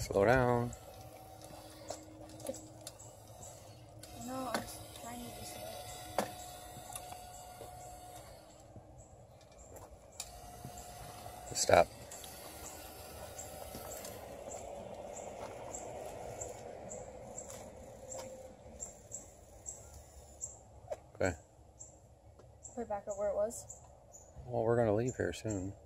Slow down. No, I was trying to be slow. Stop. Okay. Put it back up where it was. Well, we're going to leave here soon.